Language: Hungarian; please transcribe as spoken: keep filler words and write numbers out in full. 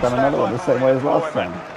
kind of another one, the same way as last time.